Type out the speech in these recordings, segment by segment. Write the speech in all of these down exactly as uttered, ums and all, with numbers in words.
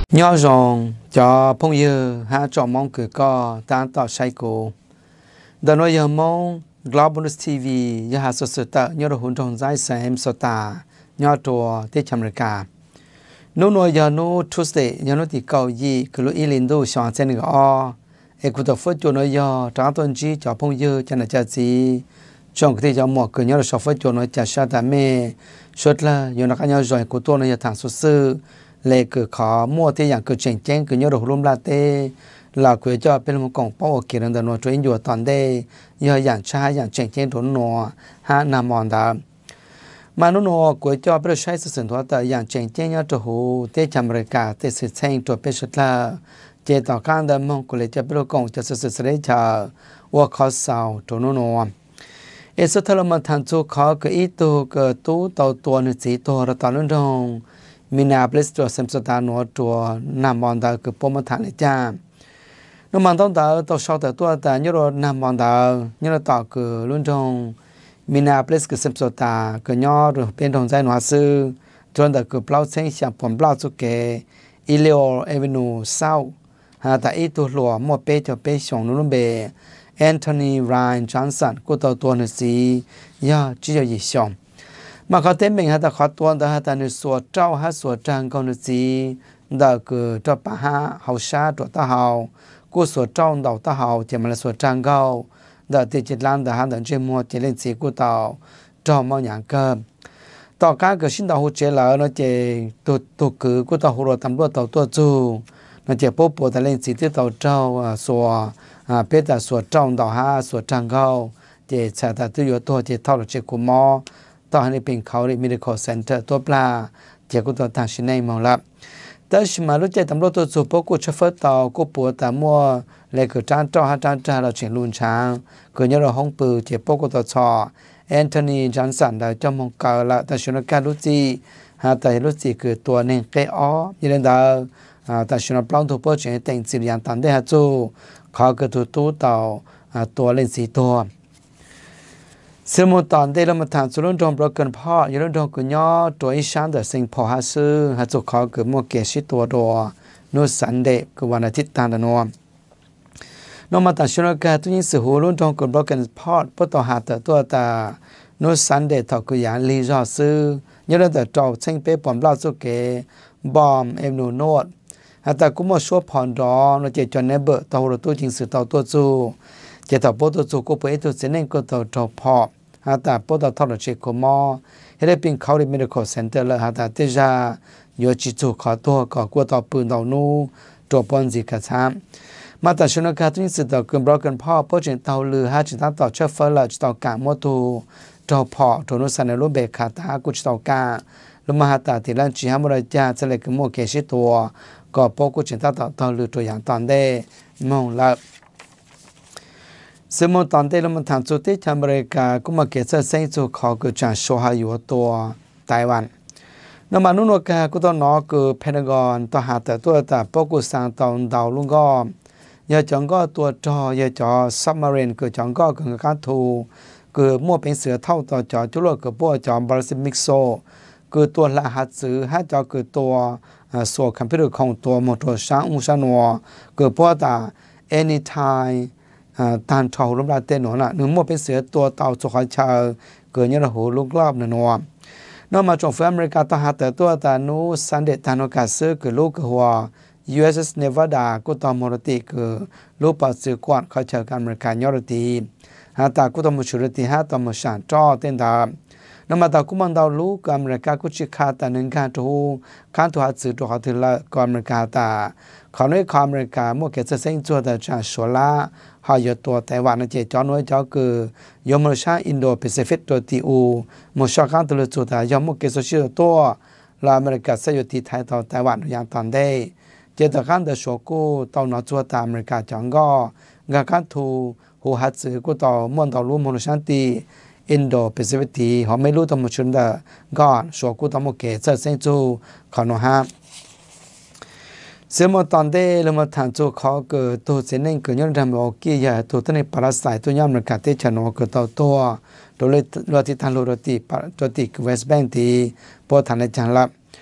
nhỏ rong cho phong yêu ha cho mong cứ co tan tạo sai cô đợt nói giờ mong Global News ti vi giờ ha sốt sốt ta nhớ được hôn trong giải xem sốt ta nhớ trò tết America nô nói giờ nô Tuesday nhớ nói thì cầu gì cứ lúc ilin đô chọn trên cái o em cũng tập phật cho nói giờ trả tuần chi cho phong yêu cho nó cha gì trong cái giờ mò cứ nhớ được sốt phật cho nói cha sa ta mẹ sốt là giờ nó cái nhớ rồi của tôi nó giờ thằng sốt sư lệ cứ khó mua thìอย่างcứ chèn chèn cứ nhớ được luôn là thế là cứ cho bên một cổng bao kia là nó chơi nhiều toàn đây nhớอย่างtráiอย่างchèn chèn đồ nó ha nằm mòn đó mà nó nó cứ cho bênใช้สื่อสารแต่อย่างchèn chèn nhớตัวหูเตจอเมริกาเตสื่อแสงตัวเป็นสุดละเจต่อการเดิมมองกูเลยจะเป็นกงจะสื่อสารจะว่าเขาสาวตัวนู้นเอสุดท้ายมันทันจูเขาก็อีตัวก็ตู้ตัวตัวนึกสีตัวเราตอนนั้นตรงมีนาเปลสตัวเซมสตาร์นัวตัวนำมองดาวคือปมฐานเลยจ้าน้ำมันต้องดาวตัวชอบแต่ตัวแต่ยุโรปนำมองดาวยุโรปต่อคือรุ่นตรงมีนาเปลสคือเซมสตาร์คือย่อหรือเป็นตรงใจหนัวซื้อจนแต่คือเปล่าเส้นเสียงผมเปล่าสุกเกอิเลโอเอเวนูเศร้าหาแต่อีตัวหลัวมัวเป้จะเป้ชงนุ่นเบแอนโทนีไรน์จอห์นสันกูตัวตัวหนึ่งสีย่าจีจะยิ่งชงmàเขาเต็มเป็นฮะแต่เขาตัวแต่ฮะแต่ในส่วนเจ้าฮะส่วนจางก็นึกจีเด็กเจ้าป่าฮะเขาชาตัวตาเขากูส่วนเจ้าดาวตาเขาจะมาส่วนจางเขาเด็กที่จิตล้านแต่ฮะเดินเชื่อมัวจะเล่นสีกูต่อเจ้ามองอย่างเกินต่อการเกิดสิ้นดาวหัวเจริญนั่นจะตัวตัวคือกูต่อหัวตำรวจต่อตัวจูนั่นจะปุ๊บปุ๊บแต่เล่นสีที่ต่อเจ้าส่วนเป็นแต่ส่วนเจ้าดาวฮะส่วนจางเขาจะใช้แต่ตัวอยู่ตัวจะเท่ากับเจ้ากูมอตอนนี้เป็นเขาเรียก medical center ตัวปลาเจ้าก็ตัวทางชินัยมองละแต่ชิมารู้ใจตำรวจตัวสุปกูชฟต่อกูปวดแต่มัวเลยคือจ้างเจ้าหาจ้างจ้าเราเฉียนลุนช้างคือเนี่ยเราห้องปืนเจ้าปกูตัวชอแอนโทนีจอห์นสันได้เจ้ามองเก่าละแต่ชินการรู้จีหาแต่รู้จีคือตัวหนึ่งเกออยันดาแต่ชินปล้องตัวปเฉียนแต่งสิริยันตันได้ฮะจูเขาคือตัวตู้ต่อตัวเล่นสีตัวสมมติตอนได้เรามาทำสุรุ่นจงโปรกันพ่อยุรุ่นจงกุญย่อตัวอีชันแต่สิ่งพอหาซื้อหาจุกเขาเกิดมัวเกชิตัวตัวนู้สันเดคือวันอาทิตย์ตามนวมนอกมาตัดชุนกาตุยิงสื่อหูรุ่นจงกุญโปรกันพ่อปต่อหาแต่ตัวตานู้สันเดถอกุยานลีจอซื้อยุรุ่นแต่จอเชิงเป๊ะปอมเล่าสุเกบอมเอ็มนูโนดหาแต่กุมัวชัวพอนดอนเราเจจอนเนเบอร์ตัวตัวจริงสื่อตัวตัวจูเจต่อปตัวจูกูเปิดตัวเสน่ห์ก็ตัวจอพอหาแต่ปตทอร์เชคมอเฮเลปิงเขาเรียน medical center เลยหาแต่เตจาโยจิจูขอตัวก่อกลัวต่อปืนต่อนูตัวปนสิกระชามมาแต่ชนกาตุนิสิตต่อเกินบล็อกกันพ่อเพราะเจนเตาลือหาจิตต่อเชฟเฟอร์เลยจิตต่อกาโมตูตัวพอตัวนุสันในรูปเบคาตากุจิตต่อกาลมาหาแต่ที่ร้านจีฮามรายจ่าจะเลยกโมเกชิตัวก็พอกุจิตต่อต่อลือตัวอย่างตอนได้มองละสมมติตอนที่เรามาทำจุดที่อเมริกาก็มาเกิดเส้นจุดเขาก็จะโชว์ให้อยู่ตัวไต้หวันน้ำมันนุ่นกาก็ต้องนอคือเพนทากอนต่อหาแต่ตัวแต่พวกกูสั่งตอนดาวลุงก็ยาจังก็ตัวจอยาจอซับมารีนคือจังก็คือการทูคือมั่วเป็นเสือเท่าต่อจอจุลคือพวกจอบราซิมิกโซคือตัวละหัดซื้อให้จอคือตัวส่วนคอมพิวเตอร์ของตัวมอเตอร์ช้างอุชานัวคือพวกแต่ anytimeตานชาวรูปร่างเต้นหนน่ะหนึ่งมั่วเป็นเสือตัวเต่าสุขชาเกิดเนี่ยเราหูลูกรอบหนึ่งนัวนอกมาจงฟื้นอเมริกาต่อหาแต่ตัวตานูซันเดตานอกาซื้อคือลูกหัว ยู เอส เอส Nevada ก็ต่อมรติคือลูกปัสสือกวนเขาเชิญอเมริกันยอดตีหาตาก็ต่อมุชุรติหาต่อมุชันจ่อเต้นดาบนอกมาตากุมันดาวลูกอเมริกากุชิคาตาหนึ่งการทูการทูหาซื้อตัวเขาถือละก็อเมริกาตาเขาในอเมริกามั่วเกิดจะเส้นจั่วแต่จะชัวละหายตัวไต้หวันนั่นเจจอนไว้เจ้าคือยมชาอินโดแปซิฟิกตัวที่อูมชาการตัวจุดแต่ยมเกษตรตัวลาอเมริกาเสียที่ไทยต่อไต้หวันอย่างตอนได้เจตการเดชกูต่อนอจัวตาอเมริกาจังก็งาการทูหูฮัตสึกูต่อมวนต่อรู้มนุษย์ที่อินโดแปซิฟิกที่เขาไม่รู้ตัวมุชนเดอก่อนชัวกูต่อมเกษตรเส้นจูขอนฮะเสมอตอนเดเรามาทานจูเขาเกิดตัวเส้นนึงเกิดย้อนทำโอกี้อย่าตัวตั้งในปาราไซตัวย้อนมันกัดเตชโนเกิดตัวตัวโดยเราที่ทานโลโรติตัวติเวสแบงก์ที่พอทานในจังละ น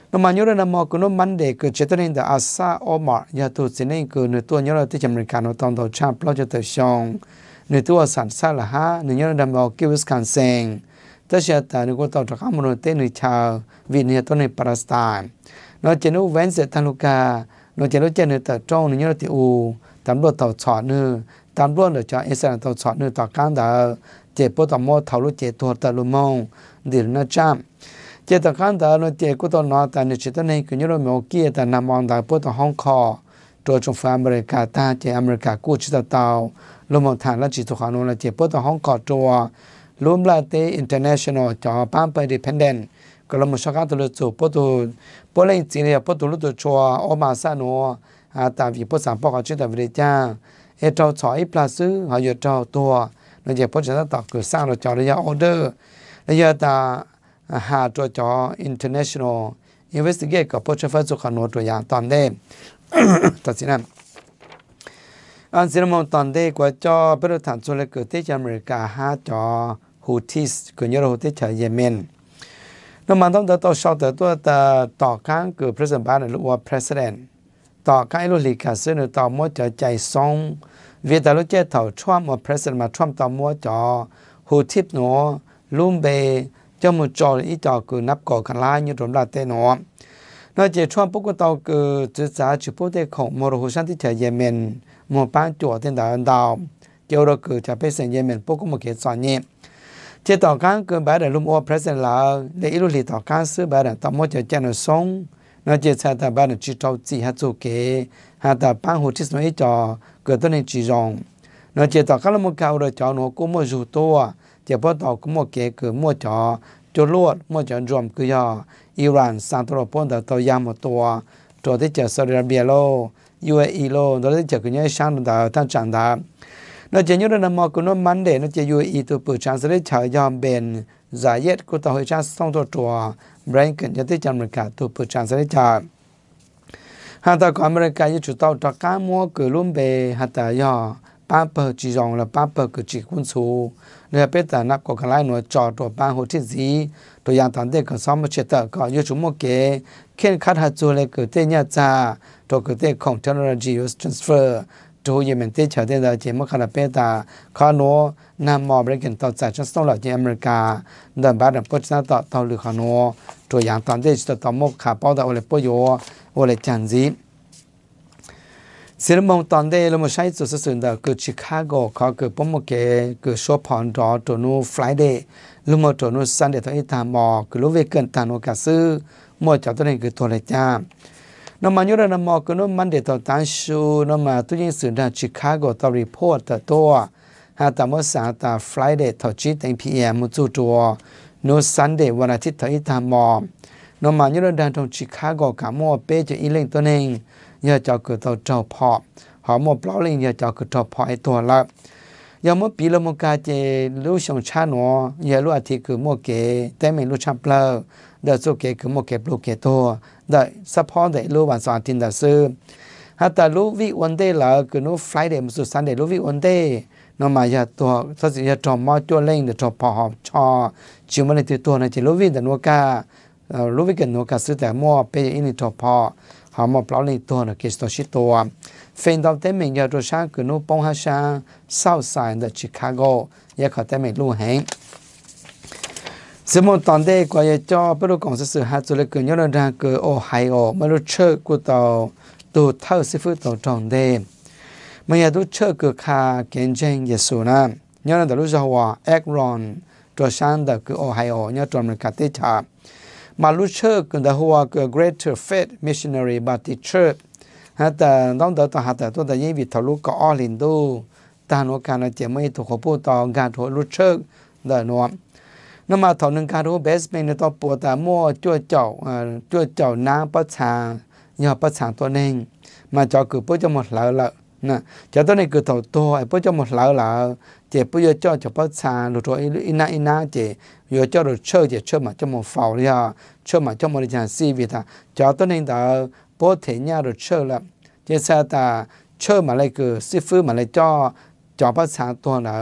nó mà nhớ là mò của nó mắn để cứ chế nên là asa omar giờ tụi xin nên cứ nửa tua nhớ là tới chậm cả nó tòng tàu chạm lo cho tới xong nửa tua sản xuất là ha nửa nhớ là mò kêu scan sen tới giờ ta nửa tàu cho các món tên nửa chào vì nửaตัวnày Palestine nó chỉ nó vén sẽ thằng Luca nó chỉ nó chỉ nửa tàu trong nửa nhớ là tiêu u tạm đua tàu chọn nửa tạm đua được cho Israel tàu chọn nửa tàu cán đã chế bộ tàu mò thầu lúc chế tua tàu mông để nó chạm chế tàu cán đã nó chế của tàu nó ta nửa chỉตัวnày cứ nhớ là mò kia ta nằm mong đại bộ tàu Hong Kongตัวจงฟ้าอเมริกาตาเจอเมริกากู้ชิดเตาลมฐานและจิตสุขานุและเจปตัวห้องกอดตัวรวมลาเตอินเตอร์เนชั่นแนลจอปั้มไปดิพเอนเดนก็ลมชกัดตัวจุปตัวปเลนจีเนียปตัวลุตัวชัวออมาซาโนอาตาวิปสามปอกชิดวิริจ้าเอเจ้าถอยปลาซื้อหอยเจ้าตัวและเจปจะต่อคือสร้างเราจอระยะออเดอร์ระยะตาหาตัวจออินเตอร์เนชั่นแนลอินเวสติเกตกับปชฟสุขานุตัวอย่างตอนเดิมตัดสินนั้นอันสิ่งมองตอนเด็กว่าจอเป็นฐานส่วนเล็กเกิดที่อเมริกาหาจอฮูติสเกิดยอดฮูติสจากเยเมนแล้วมันต้องต่อชอบแต่ตัวแต่ต่อข้างเกิด president บ้านหรือว่า president ต่อข้างลุลิกาซึ่งต่อมัวจะใจทรงเวลาเราเจ้าเถ่าช่วงมา president มาช่วงต่อมัวจอฮูติสหนูลุ่มเบเจ้ามือจออีจอคือนับก่อกันลายยุดรวมลาเตนอเราจะช่วงพวกเราคือศึกษาจุดพูดได้ของมรหุชันที่เฉยเยเมนมอป้านจั่วเต็นดาวดาวเกี่ยวเราคือจะเป็นเสียงเยเมนพวกก็มาเขียนสอนเนี่ยเจ้าต่อการเกินแบบเดิมลุ่มโอเพรสเซนต์แล้วในอิรุลีต่อการซื้อแบบเดิมต่อมอจะเจนสงเราจะใช้แต่แบบเดิมจีเจ้าจีฮัตโจเกหาแต่ป้านหูที่สมัยจอเกิดต้นในจีจงเราจะต่อการละมุกเอาเราจอหนูกูมัวจูตัวจะพอต่อกูมัวเกเกิดมัวจอจุลวดมัวจอรวมคือยออิหร่านซานตโรปอนต์ตัวยามตัวตัวที่จะซาอุดิอาระเบียโลยูเออีโลตัวที่จะคุณยายช่างตัวตั้งจังดาเราจะยุติธรรมกุนมันเดเราจะยูเออีตัวเปิดชานสเลชายอมเป็นสายเย็ดกุตัวหัวชาส่งตัวตัวแบงก์จะที่จำอเมริกาตัวเปิดชานสเลชาหากตัวอเมริกาอยู่จุดต่อตัวการมัวเกิดลุ่มเบหากแต่ยอป้าเปิดจีจงและป้าเปิดกุจิคุนซูเรือเป็ดแต่นักกอกลายหน่วยจอดตัวป้าหัวที่สีตัวอย่างตอนเด็กก็ซ้อมมาเชื่อต่อก็ยุชุมเกะเข็นคัดหัดจูเลยเกิดเตี้ยจ้าตัวเกิดเตี้ยของเทคโนโลยี use transfer ตัวยังเป็นเตี้ยเฉยเตี้ยเจมขนาดเป็ดแต่ข้าโน้นำมอบริการต่อจากชั้นต้นหลักที่อเมริกาเดินบ้านปุ๊บจะต่อต่อหรือข้าโน้ตัวอย่างตอนเด็กจะต่อมกขาเป้าแต่โอเลปโยโอเลจันซีสิ่งมองตอนเด็กเราไม่ใช่จุดสุดแต่คือชิคาโกเขาคือปุ่มเกะคือชอปพอนรอตัวนู้ฟลายเดย์ลุมตัวนู้ซันเดย์ตัวอีตามอคือรู้เวกันตานโอกาซื้อมัวจากตัวนี้คือตัวเล็กจ้าน้ำมันยุโรปน้ำมอคือนู้มันเดย์ตัวตันชูน้ำมาตัวยิ่งสื่อด้านชิคาโกตัวรีพอร์ตตัวหาแต่เมื่อสาตาฟลายเดย์ตัวจีเต็งพีเอ็มมุจูตัวนู้ซันเดย์วันอาทิตย์ตัวอีตามอน้ำมันยุโรปด้านตรงชิคาโกกับมัวเป้จะอีเล่งตัวนึงยาเจ้าคือตัวเจ้าพอหอมเปล่าเลยยาเจ้าคือตัวพอไอตัวละยามเมื่อปีละมุกาเจรู้ชงชาหนอยารู้อาทิคือโมเกแต่ไม่รู้ชับเปล่าเดือดสุเกคือโมเกปลูกเกตัวเดือดซัพพอร์ตได้รู้วันสองทินเดือดซื้อฮัตตารู้วิวันเดย์ละคือนู้ฟลายเดย์มุสุสันเดย์รู้วิวันเดย์น้องมายาตัวถ้าสิยาจอมมาตัวเล่งเดือดจอมพอหอมชอชิวมันในตัวนั่นจะรู้วิแต่นัวการู้วิกันนัวกาซื้อแต่มั่วเปย์อินิจอพอหอมเปล่าเลยตัวนะคิดตัวชิตัวเฟนดาวเต็มเมียตัวช้างคือนู้ปงฮาช้างเศร้าสายในชิคาโกยาเขาเต็มเมียลู่แหงสมมติตอนเด็กก็ยาจ่อเป็นลูกของสื่อหาจุดเล็กเกินยอดดังเกิดโอไฮโอมาลูเชื่อกูต่อตัวเท่าสิฟุตต่อจองเดมมันยาดูเชื่อเกิดคาเกนเจงเยสูนะยอดดังรู้จักว่าเอ็กรอนตัวช้างดังคือโอไฮโอยอดตัวมันกัดติชามาลูเชื่อกันแต่หัวคือ Greater Faith Missionary Baptist Church ฮะแต่ต้องเดินต่อหาแต่ตัวแต่ยิ่งวิทลุก็อ้อลินดูตานวการเจไม่ถูกขบูต่อการถูกลูเชื่อเดินนวมนั่นมาถอนหนึ่งการรู้เบสเมนตัวปวดแต่มั่วจ้วเจ้าจ้วเจ้านางประชายอดประชาตัวเองมาจอคือปุ๊บจะหมดแล้วละนะจะตัวนี้คือตัวตัวไอ้ปุ๊บจะหมดแล้วละเจ็บปุ๊บจะเจ้าจะประชาหรือตัวอินาอินาเจ็บ有叫做车就车嘛，这么发了，车嘛这么的讲 C V 它，叫到那到不停呀的车了，就是他车嘛那个师傅嘛来叫叫不长多了，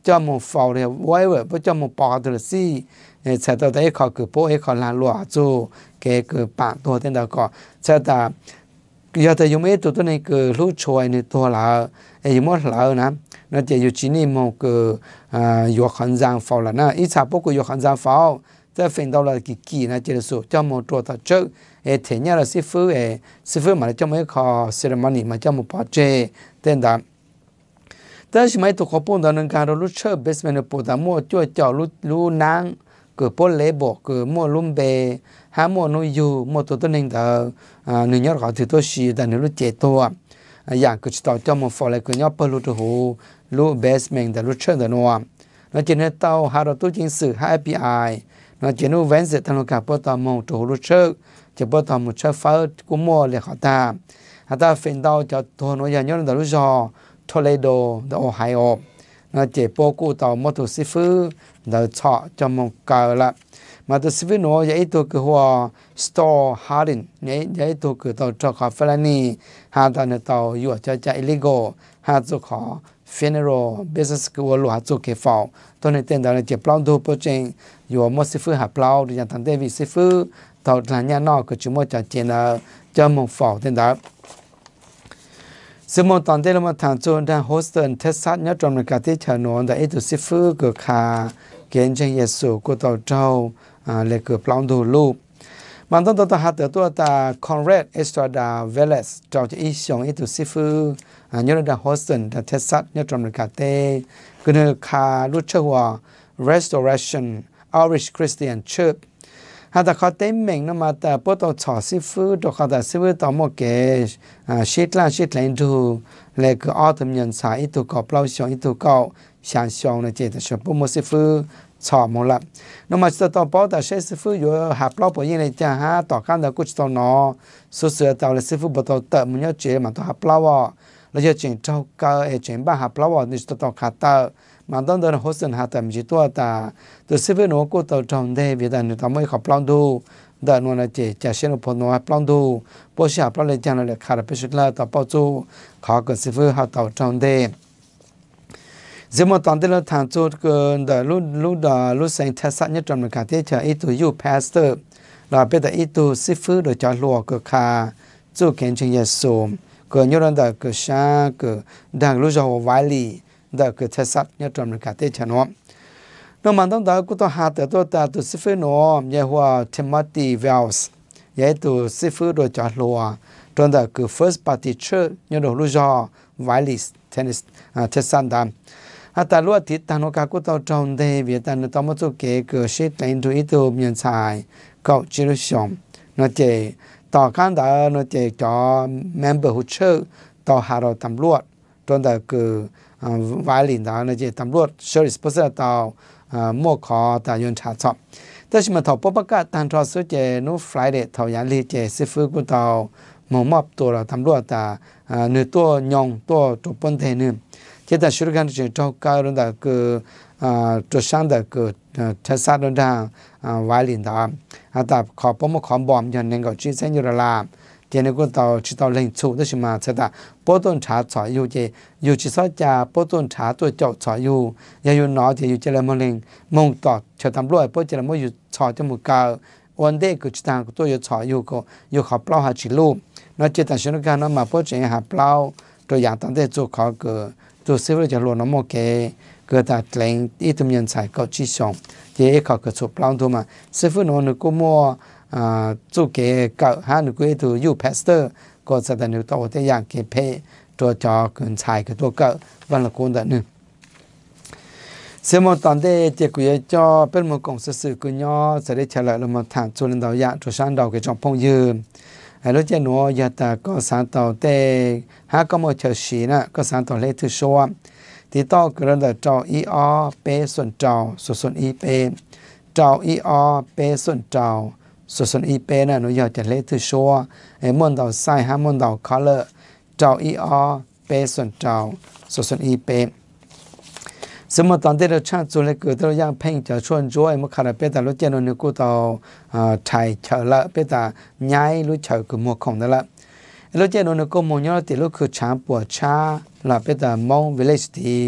cho một phò thì quay về bố cho một bò từ si sẽ tao thấy họ cứ bố ấy họ làm lúa chú cái cứ bạn tôi tên đó có sẽ ta giờ thì dùng mấy tụi tôi này cứ lúa chuối này tôi là dùng mất là nè nó chỉ dùng chỉ niệm một cứ dùng khăn giang phao là nè ít sao bố cứ dùng khăn giang phaoจะเป็นดาวละกี่กี่นะเจริญสุจอมตัวตัดเจอเอเทียนละสิฟื้เอสิฟื้มาจะไม่ขอเซเลมานีมาจะมุปเจเต้นดาแต่สมัยตัวขบวนตอนนั้นการรู้เชื่อเบสเมนปูตามัวจ่วยเจ้ารู้รู้นางเกิดป้นเล็บบอกเกิดมัวลุ่มเบหามัวนุยูมัวตัวตัวหนึ่งเดอหนึ่งยอดเขาถือตัวชีแต่หนึ่งรู้เจตัวอย่างก็จะต่อจอมฟอลเลยก็ยอดเปิดรู้ตัวหูรู้เบสเมนแต่รู้เชื่อแต่นัวแล้วเจเนเต้าหาเราตัวจริงสื่อหา เอ พี ไอnó chỉ nu vén sẽ thằng cả bắt đầu mong chủ lúc trước chỉ bắt đầu một chiếc pháo cũng mua để họ ta họ ta phiền đau cho thôn nó giờ nhớ là lúc giờ Toledo the Ohio nó chỉ bao cụ tàu một tổ sư phụ để chọn cho một cờ là mà tổ sư phụ nó vậy tôi cứ hoa store Hardin vậy vậy tôi cứ tàu cho họ felony họ ta nó tàu vừa cho chạy illegal họ cho họ funeral business của lúa cho cái pháo tôi này tên đó là chỉ plan đồ bộ trìnhอยู่มอสิฟื้นหาเปล่าดิฉันทันเดวิสิฟื้นตอนหลังเนี่ยนอกก็จุ่มจะเจนจะมองฝ่าเต็มดับสมมติตอนที่เรามาทานจนทางโฮสเทลเทสซัดเนี่ยจอมในการที่ชาวนแต่ไอ้ตัวสิฟื้นก็ขาเกณฑ์เชียงเยซูก็ต่อเจ้าอ่าเลยก็ปลอมดูรูปมันต้องตัวหาตัวตัวตาคอนเรดเอสตราดาเวเลสเจ้าจะอีชงไอ้ตัวสิฟื้นอ่าเนี่ยเราโฮสเทลเทสซัดเนี่ยจอมในการเต้ก็เนี่ยขารู้เชื่อว่า restoration Irish Christian Church หากแต่เขาเต็มเม่งนะมาแต่พวกตัวชอสิฟื้นตัวเขาแต่สิฟื้นต่อหมดเกจอ่าชิดล่าชิดแรงดูเลยก็อ้อทำยันสายตัวก็เปล่าชงตัวก็想象ในเจตชนพวกมสิฟื้นชอบหมดละน้องมาจะต่อป้อแต่ใช้สิฟื้นอยู่หาเปล่าปยังในจ้าฮะต่อการแต่กุศลนอสุดเสือต่อเลยสิฟื้นบต่อเติมมันเยอะเจมันต่อหาเปล่าว่าเราจะเจนเจ้าเกอเอเจนบ้าหาเปล่าว่านี่จะต่อขาดเตอมันต้องเดินโฮสต์หาแต่ไม่ใช่ตัวตาตัวสิบหนูก็ตัวจงได้เวลาหนูทำให้เขาปลอมดูเดินวันละเจจะเช่นพนว่าปลอมดูพอเสียปลอมเลยจังเลยขาดไปสุดแล้วต่อป้อจูขอเกิดสิบหาตัวจงได้สมมติตอนที่เราทานจูดเกินเดินรุ่นรุ่นเดินรุ่นเซนเทสันเนี่ยจำเป็นการที่จะอีตัวยูพาสเตอร์เราเป็นแต่อีตัวสิบโดยจะหลวกก็ขาจูเก่งจริงเยซูเกิดยุโรปเดินก็ช้าก็ดังรู้จักว่าไวลีเด็กเทสัตเนี่ยจำเป็นการที่ชนะน้องมันต้องได้ก็ต้องหาแต่ตัวตาตัวสิฟื้นน้อมยังว่าทิมอธีเวลส์ยังตัวสิฟื้นโดยจอดลัวตอนเด็กคือ first party church ยังดูรู้จักไวลิสเทนนิสเทสันดำแต่รู้ทิศทางนกก็ต้องจงได้เวียดนามต้องมาจุกเกะเกิดชิดในตัวอีตัวมีนชายก็จิรุชมนั่นเจต่อการได้นั่นเจจอ member หุ่นเชื่อต่อหาเราตำรวจตอนเด็กคือวายลินดาเนี่ยตำรวจเชอริสเปอร์เซอร์ต่อมั่วขอแต่ยนชาชอบแต่ชิมาถอปประกาศทางทอสุเจนูฟลายเดททอยันลีเจซิฟุกุต่อมอมอบตัวเราตำรวจแต่เนื้อตัวยองตัวตัวปนเทนึงเจแต่ชุดการจะเจ้าการรุ่นแต่คือตัวช่างแต่คือเทศรุ่นทางวายลินดาแต่ขอปมขอบอมยันเองก็ชี้เส้นยุรลาเจนก็ต่อชิดต่อเล่งชูได้ชิมาเสด็จปต้นชาสอยอยู่เจอยู่ชิซอจ่าปต้นชาตัวเจ้าสอยอยู่ยาอยู่น้อเจอยู่เจริญมะเร็งมงต่อเชิดตำรวจปเจริญมะอยู่สอยจมูกเกาวันเด็กก็ชิตางตัวอยู่สอยอยู่ก็อยู่ขอเปล่าหาชิลูนอกจากชนการนั้นมาปเจหาเปล่าตัวอย่างตั้งแต่จุกขอเกิดตัวซิลจะล้วนน้ำโมเกเกิดแต่แหล่งอีตุมยันใส่ก็ชิชงเจขอเกิดสุเปล่าตัวมาซิฟโนนึกก็มัวจูเกะก็หาหนูก็ตัวยูพาสเตอร์ก็แสดงตัวแต่อย่างเกเพตัวจอเกินชายกับตัวก็วันละคนแต่หนึ่งเสมอตอนเด็กเจ้ากุยจอเป็นมือกงสื่อกุญยอจะได้เฉลยลงมาถามส่วนดาวยาตัวชั้นดาวกับจอมพงยืมไอ้รถเจ้าหนูยาตาก็สานต่อเตหาก็มาเฉลีนะก็สานต่อเลทุชัวที่ต่อเกิดแต่จออีออเปส่วนจอส่วนอีเปจออีออเปส่วนจอส่วนอีเปน่ะหนูอยากจะเล่ทุชัวไอ้มอนดาวไซฮะมอนดาวคัลเลอร์เจ้าอีอเปส่วนเจ้าส่วนอีเปสมมติตอนที่เราช่างจุเลยเกิดเราย่างเพ่งจะชวนจ้วยมื่อขณะเป็นแต่รถเจนนึกกูต่อไทยเฉละเป็นแต่ย้ายรู้เฉคือมัวของนั่นละรถเจนนึกกูมัวย้อนติดรถคือช้างปวดช้าละเป็นแต่มองวิลเลจที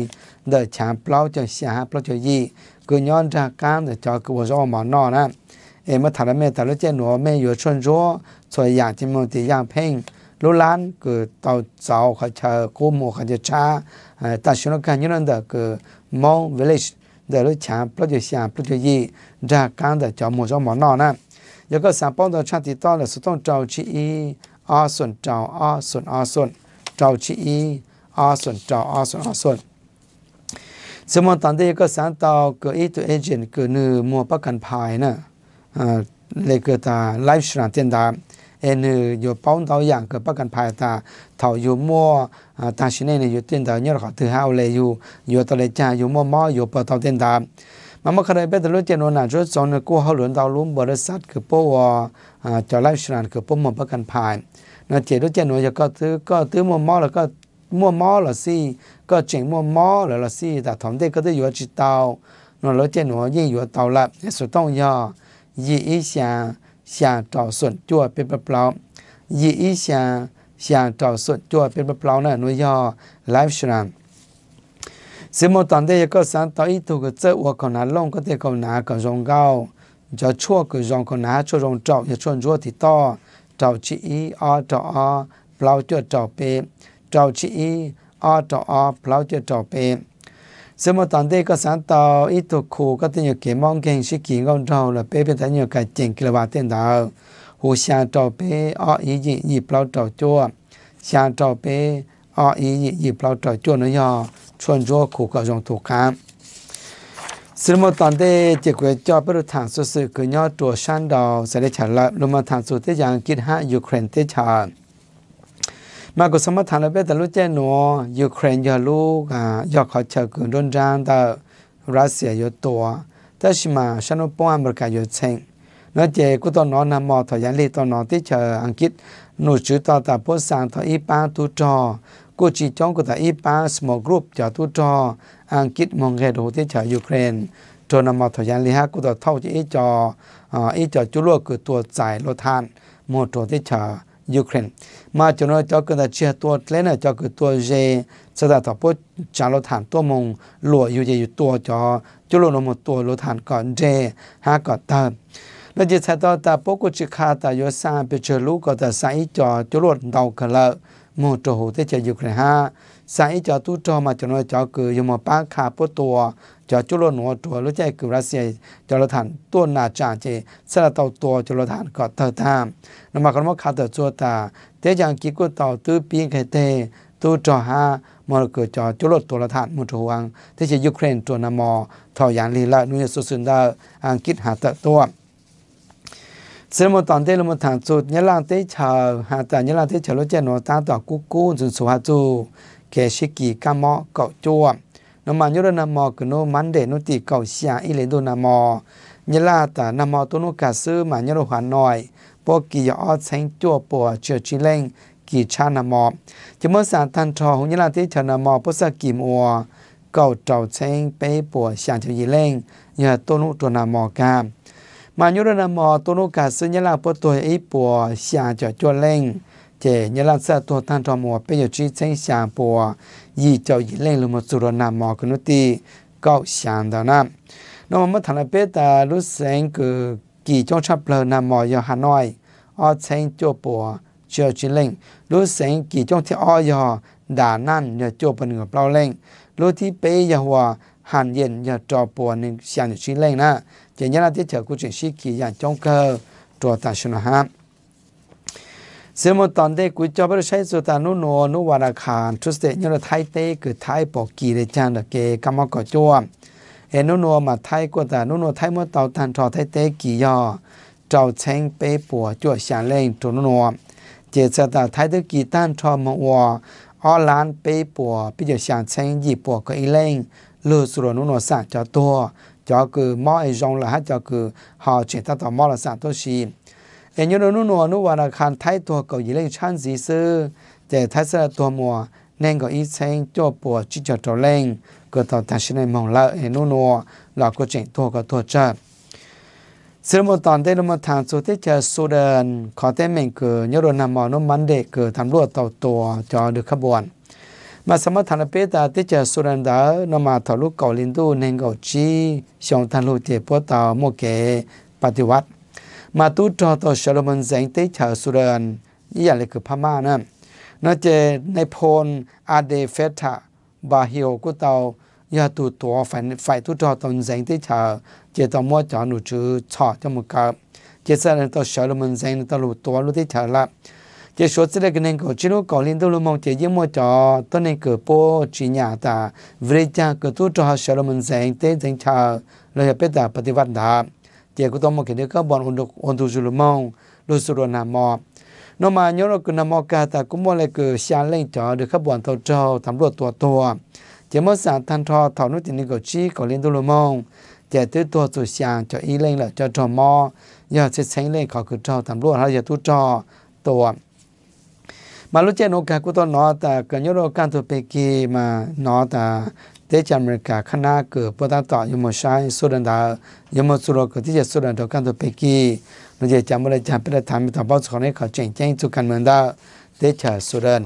เดินฉางเปล่าจะเสียเปล่าจะยี่กูย้อนจากการเดินจอกูว่าหมอนอนะเอ็มถามแม่แต่ละเจ้าหนูแม่อยู่ชนรั้วสวยอย่างที่มันตีอย่างเพ่งรู้ล้านกูเต่าเจ้าเขาเช่ากูหมู่เขาจะช้าแต่ช่วงการย้อนเดินกูมองวิลเลจเดินรถฉางเปล่าจะเสียเปล่าจะยี่จากการเดินจอหมู่หมอนอนะแล้วก็สามปองตัวชาติต่อเลยสุดต้องเจ้าชีอาส่วนเจ้าอาส่วนอาส่วนเจ้าชีอาส่วนเจ้าอาส่วนอาส่วนสมมติตอนนี้ก็สารต่อเกิดอีตัวเอเจนต์เกิดเนื้อมัวประกันภัยนะอ่าเลยเกิดตาไลฟ์สไตล์เต็มตาเอ็นอยู่ป้องตัวอย่างเกิดประกันภัยตาเท่าอยู่มัวอ่าตาชิเน่เนี่ยอยู่เต็มตาเนี่ยเขาถือห้าวเลยอยู่อยู่ตัวเลยจ้าอยู่มัวม้ออยู่เปิดตัวเต็มตามันไม่เคยเป็นตัวรู้เจนวันนั้นรู้สอนกู้เขาหลุนดาวลุ่มบริษัทคือพวกอ่าจะไลฟ์สไตล์คือพวกมัวประกันภัยนั่นเจรู้เจนวันจะก็ถือก็ถือมัวม้อแล้วก็มัวม้อละสิก็เจ๋งมัวม้อแล้วละสิแต่ถอนเด็กก็ได้อยู่จิตเตาหนูรู้เจนหนูยิ่งอยู่เตาละสุดต้องย่อยี่อีเสียเสียเจ้าส่วนจั่วเป็นเปล่ายี่อีเสียเสียเจ้าส่วนจั่วเป็นเปล่านั่นหนูย่อไลฟ์สไตล์สมมติตอนเด็กก็สานต่ออีตัวก็เจ้าว่าคนนั้นลงก็เด็กคนนั้นก็รงเก้าจะชั่วก็รงคนนั้นชั่วรงเจ้าอย่าชวนชั่วที่ต่อเจ้าจีอีอาเจ้าอาเปล่าเจ้าเจ้าเปเจ้าชีอาเจ้าอาเปล่าเจ้าเจ้าเปสมมติตอนเด็กก็สานต่ออีตัวคู่ก็ต้องอยู่เกี่ยมองเก่งชิกิงของเราละเป๊ะเป็นแต่อยู่กับเจงกิลวาเต้นดาวหูเสียเจ้าเปอาอียี่ยี่เปล่าเจ้าจั่วเสียเจ้าเปอาอียี่ยี่เปล่าเจ้าจั่วนั่นย่อชวนจั่วคู่ก็รงถูกครับสมมติตอนเด็กเจ้าก็จะไปดูทางสุดๆคือย่อตัวชันดาวเสด็จฉลาดลงมาทางสุดที่ยังคิดหายูเครนที่ชามาก็สมมติฐานเราเป็นแต่รู้เจนหนูยูเครนยาลูกอ่ายาเขาเชื่อกุนรุนแรงแต่รัสเซียอยู่ตัวแต่ชิมาฉันว่าป้อนอเมริกาอยู่เชิงนั่นเจกูตอนนอนนำมอถอยยันลีตอนนอนที่เจออังกฤษหนูจืดต่อแต่พวกสังทออีป้าตุจอกูจีจ้องกูแต่อีป้าสมอลกรุ๊ปจะตุจออังกฤษมองเห็นที่เจอยูเครนจนนำมอถอยยันลีฮะกูต่อเท่าที่อีจออ่าอีจอจุลวคือตัวใจโลทานโมตัวที่เจอยูเครนมาจนเราจะเกิดเชื่อตัวเล่นจะเกิดตัวเจสดาต่อพวกจารฐานตัวมงหลัวอยู่อยู่ตัวจอจุลนมตัวโลฐานก่อนเจหาก่อนเติมแล้วจะใช้ต่อแต่พวกกุจิคาแต่ยศสามไปเจอลูกก็แต่สายจอจุลดดาวกันแล้วโมตัวหูที่จะยูเครนฮะสายจอตู้จอมาจนเราจะเกิดยมป้าขาพวกตัวจอจุลนหัวตัวรู้ใจคือรัสเซียจารฐานตัวนาจาเจสละต่อตัวจารฐานก่อนเติมตามนำมาคนว่าขาดตัวจัวตาเดี๋ยวยังกิกูต่อตื้อปีนไข่เตตู้จอหามรกจอจุลตัวละฐานมุทวังที่จะยูเครนตัวนามอทอยันลีละนุยสุสุนดาอังกฤษหาตตัวสมมติตอนเดลมทางจุดยะลางเตชาหาแต่ยะลางเตชาโลเจนอตาต่อกุกูจนสุฮาจูเคชิกิกามอเกาจัวนำมันยุรนามอกโนมันเดนุติเกาเสียอิเลโดนามอยะลาตานามอตุนุกาซื้อมันยโรหันน้อยพวกกิยอดเซงจั่วปัวเชื่อชิเลงกีชานามอจะเมื่อสารทันทอหงยะลาเตชานามอพุทธกิมัวเกาเจ้าเซงเปปัวเสียงเทียเลงยาตุนุตัวนามอกามันยุรนามอตุนุกาซื้อยะลาปตัวอีปัวเสียงเจ้าจั่วเลงเจยะลาเสตัวทันทอมัวเป็นอยู่ที่เซงเสียงปัวยี่เจ้ายิเลงลงมาสุรนามอกนุติเก้าเสียงดานะน้องมาทางเปตารู้เสียงคือกี่จงชับเพลนามอยฮานอยออเซงจั่วปัวเชื่อชิเลงรู้เสียงกี่จงที่อ้อยด่านั่นอย่าจั่วปนเหนือเปล่าเลงรู้ที่เปยอย่าหัวหันเย็นอย่าจอปัวหนึ่งเสียงชิเลงนะเจยะลาที่เจอกุจิชิกิอย่างจงเกอตัวตาชนะฮะสมมติตอนเด็กกูจะไปใช้สุตานุโนนุวาราคารทุสเตยเราไทยเต้คือไทยปอกกีเลยจังเดเกกามกจัวเอนุโนมาไทยก็แต่นุโนไทยเมื่อเต่าทันทอไทยเต้กี่ย่อเจ้าเชงเป้ปัวจั่วเสียงเล่งตัวนุโนเจษตาไทยตะกี่ต้านทอมัวออลานเป้ปัวพิจารณาเชงยี่ปัวก็อีเล่งเลือสุรนุโนสะเจ้าตัวเจ้าคือมอไอจงละฮะเจ้าคือหอเจตต่อมอละสะตัวชีเอ็นยูโนนุโนนุวาราคารไทยตัวเก่ายิเลงชันสีซื้อแต่ไทยสระตัวมัวเน่งก็อีเซงจั่วปัวจิจตัวเล่งก็ต่อแต่ชินมองละเอ็นนุโนหลอกก็เจ๋งตัวก็ตัวเจ้าสมมติตอนได้ลงมาทางสุดที่จะสุดเดินขอแต่เมงคือยูโรนามอนุมันเด็กคือทำรวดต่อตัวจอดึกขบวนมมาสมัติฐานเปตาที่จะสุรันดานมาทะลุเกาลินดูเนงเกาจีชงทันลุเจปตาโมเกปฏิวัติมาตุจอต่อชลมันแสงเตชาสุรันนี่อย่างเลยคือพม่านะนั่นเจในพลอาเดเฟตาบาฮิโอกุตายาตุตัวฝ่ายฝ่ายตุจอตอนแสงเตชาเจตมัวจานุจูชอจมุกาเจสันต่อชลมันแสงตลุตัวลุเตชาละเจสวดเสด็จกันเองก็ชิโนเกาลินดูลมองเจยิ่งมัวจอต้นในเกิดโปจีญาตาเวรจังเกิดตุจอชลมันแสงเตแสงชาเลยเป็นแต่ปฏิวัติดาเจก็ต้องมาเขียนก็บอลอุนดุอุนดุจุลมองลุสุรนามอนอมาโยนกุนามอกาตากุมอเลเกชาเล่งจอเดือขบวนตัวจอตำรวจตัวตัวเจมสารทันทอถอนุตินิโกชีเกาลินดูลมองเจตื้อตัวสุชางจออีเล่งละจอจอมอยากจะใช้เล่งเขาคือจอตำรวจเขาจะตุจอตัวมาลุเจนโอกากุตอนอตาเกินยโรการตัวเปกีมานอตาเตจอเมริกาคณะเกิดปตันต่อยมชายสุรันดายมสุรกที่จะสุรันดาการตัวเปกีเราจะจำอะไรจำเป็นธรรมต่อบ้านของนี้เขาแจ้งแจ้งจุกันเหมือนดาเตจาสุรัน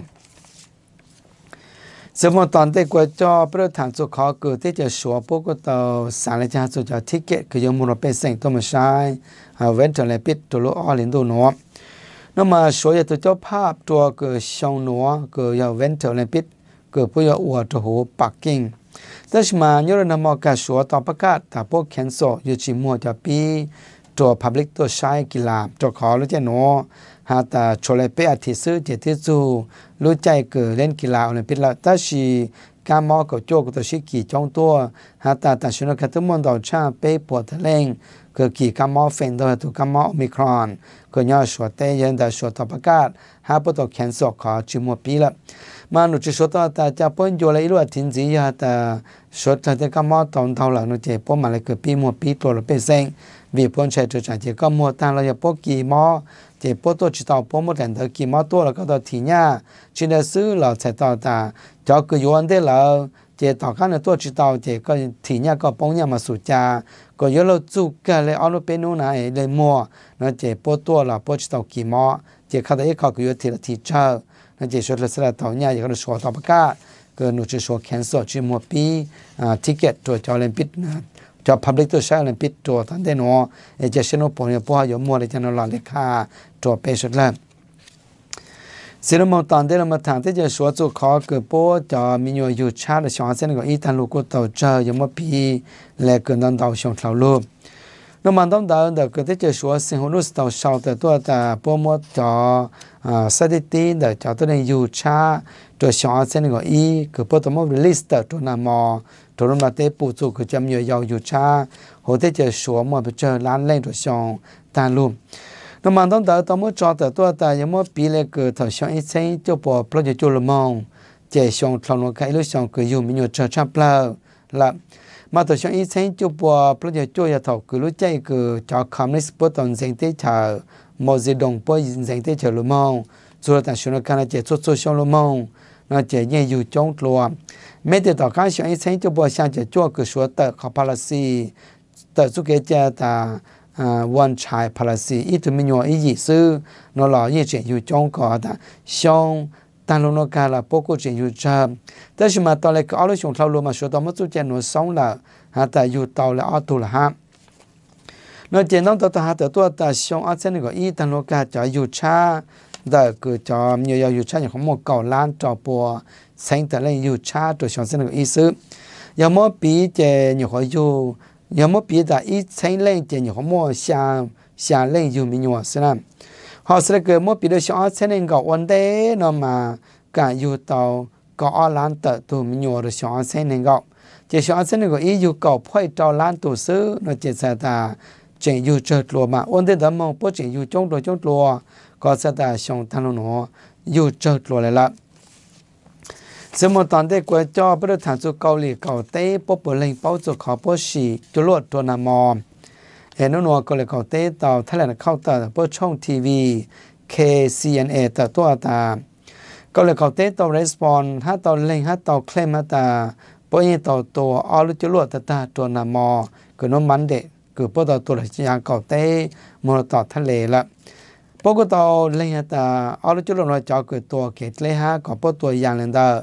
สมมติตอนเด็กกว่าจอประธานสุขเกิดที่จะชัวพวกตัวสารจาสุจทิเกตคือยมมุนเป็นสิ่งตัวมชายเว้นจากในปิดตัวลูกอลินดูนัวนั่นมาช่วยตัวเจ้าภาพตัวเกิดชงนัวเกิดยาเว้นจากในปิดเกิดผู้ยาอวดตัวหูปักกิ่งแต่ชมาโยนนำมากาชัวต่อประกาศแต่พวกแคนโซอยู่ชิมัวจะปีตัว public ตัวใช้กีฬาตัวขอรู้ใจหนูหาแต่โชว์เลยเป้อาทิตย์ซื้อเจติจูรู้ใจเกิดเล่นกีฬาโอลิมปิกแล้วแต่ชีการมอกับโจกตัวชิกีจ้องตัวหาแต่แต่ชุนกทุกมันดาวชาเป้ปวดทะเลงเกิดกี่การมอเฟนตัวตัวการมอโอมิครอนเกิดย่อชัวเตยันแต่ชัวต่อประกาศหาตัวแคนโซขอชิมัวปีละมาหนูจะชัวต่อแต่จะพ้นโยเลยรู้ว่าทิ้งจียาแต่ชัวแต่การมอตอนเท่าหลังหนูจะพ้นมาเลยเกิดปีมัวปีตัวเราเป็นเซ็งวีพ้นใช้ตัวจ่ายเจก็มัวตั้งเราจะพ้นกี่มอเจ็บปวดตัวจิตเอาปวดหมดแต่เด็กกี่มาตัวแล้วก็ตัวทีนี้ชินเดซื้อเราใช้ต่อตาเจ้าก็ย้อนได้แล้วเจ็บต่อขั้นตัวจิตเอาเจ็บก็ทีนี้ก็ป้องยามาสู่จาก็ย้อนเราจุกกันเลยเอาเราเป็นนู่นไหนเลยมัวนั่นเจ็บปวดตัวเราปวดจิตเอากี่มาเจ็บข้าได้เขาก็ย้อนทีละทีเจ้านั่นเจ็บช่วยเราสละต่อเนี่ยอย่างเราชัวร์ต่อประกาศก็หนูจะชัวร์แคนเซิลชิมัวปีอ่าทิเก็ตตัวจอเลนปิดนะจอ public ตัวใช้เลนปิดตัวทันได้หนอเอเจชโนปอนเนี่ยพวกอยู่มัวเลยจะนอนหลับเลยค่ะตัวเปสุดแล้วสิ่งที่มองตอนเดิมมาทางที่จะสวดสุขอเกิดโป้จะมีอยู่อยู่ชาติชาวเส้นก็อีตันลูกก็ต่อเจอยังไม่ปีและเกิดนอนดาวชงเท่าลูกน้ำมันต้องดาวเด็กเกิดที่จะสวดสิ่งหุ่นต่อชาวแต่ตัวแต่โป้มดจะอ่าสถิติเด็กจะตัวในอยู่ชาตัวชาวเส้นก็อีเกิดโป้ตัวมันลิสต์ตัวนามอตัวนั้นมาเตะปูจุคือจำอยู่ยาวอยู่ชาหัวที่จะสวดมาไปเจอร้านเล่นตัวชงตาลูกน้ำมันต้องแต่ตัวมันจอแต่ตัวแต่ยังไม่ปีเลยเกิดถ้าช่วงอีเซนจะปอเพราะจะจุลมองเจช่วงทางโลกไกลหรือช่วงเกิดอยู่มีอยู่เจอชับเปล่าละมาตัวช่วงอีเซนจะปอเพราะจะจุยาถกคือรู้ใจเกิดจากคำนี้สปอตตอนเซนเตชาโมจิดงปอยเซนเตชาลมองส่วนแต่ช่วงการเจสุดสุดช่วงลมองน่าจะยังอยู่จงตัวไม่ได้ต่อการช่วงอีเซนจะปอช่างจะจุคือส่วนแต่ขพาลซีแต่สุเกจตาอ่าวันชายพลาสีอีตัวมีหน่วยอีซื้อนอหล่อยี่เจียอยู่จงก่อแต่ช่องตั้งลงนกาละพวกกูเจียอยู่จามแต่สมัยตอนแรกก็เอาลูกชงเท่าลงมาช่วยตอนมาจู่เจนหนูสองละหาแต่อยู่ต่อแล้วเอาตัวละฮะนอกจากนั้นตัวหาแต่ตัวแต่ช่องอาเซนก็อีตั้งลงกาจะอยู่ช้าแต่ก็จะมีอยู่ช้าอย่างของหมวกเก่าล้านจอปัวเซ็งแต่เล่นอยู่ช้าตัวช่องเซนก็อีซื้ออย่างเมื่อปีเจอยู่ขออยู่ยังไม่ปีแต่อีใช้เล่นเจนอยู่ของมั่วชาชาเล่นอยู่มีหน่วยสินะพอสักเกิดมั่วปีเดียวช่างเส้นเองก็วันเดย์นอมาการอยู่ต่อก็อล้านเติร์ตัวมีหน่วยช่างเส้นเองก็เจช่างเส้นเองก็อีอยู่ก็พ่อยต่อล้านตัวซื้อนอเจษตาเจนอยู่เจอตัวมาวันเดย์ดำมองพวกเจนอยู่จงตัวจงตัวก็สตาช่างทันหนูอยู่เจอตัวเลยละสมมติตอนเด็กกว่าจอประธานสุเกาหลีเกาเต้ปปเล่งเป้าจุขอปชีจุลวดตัวนามอเอ็นนัวก็เลยเกาเต้ต่อทะเลเข้าต่อปช่องทีวี เค ซี เอ็น เอ ต่อตัวตาก็เลยเกาเต้ต่อรีสปอนถ้าต่อเล่งถ้าต่อเคลมตาปยังต่อตัวออลุจุลวดตาตัวนามอคือน้ำมันเด็กคือปต่อตัวยางเกาเต้มรต่อทะเลละปกติเล่นแต่ออรุจุลน้อยจอเกิดตัวเกตเลยฮะก็ปตัวอย่างนั้นเด้อ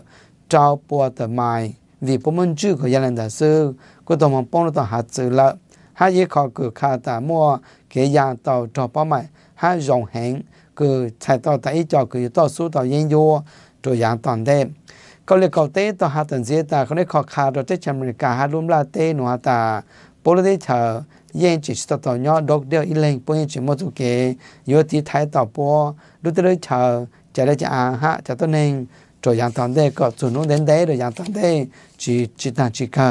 trao bùa tờ mai vì bố môn chữ của gia đình đại sư của tàu mong bông tàu hạt chữ lợ hai dễ khó cử khá tà mua cái nhà tàu cho bó mày hai dòng hẹn cử chạy tàu tại cho cử tàu số tàu yên vô rồi dạng toàn đêm có lẽ cầu tế tàu hạt tần dễ ta có lẽ khó khá rồi tới chăm cả hai đúng là tế nó ta bố lê chờ yên chỉ tàu tàu nhỏ độc đều ý lên bố yên chỉ một số kế yếu tí thái tàu bố lúc tới chờ chạy ra chạy hạ chạy tôi nên rồi dạng toàn đêm có chủ nông đến đấy rồi dạng toàn đêm chỉ chỉ tàn chỉ cần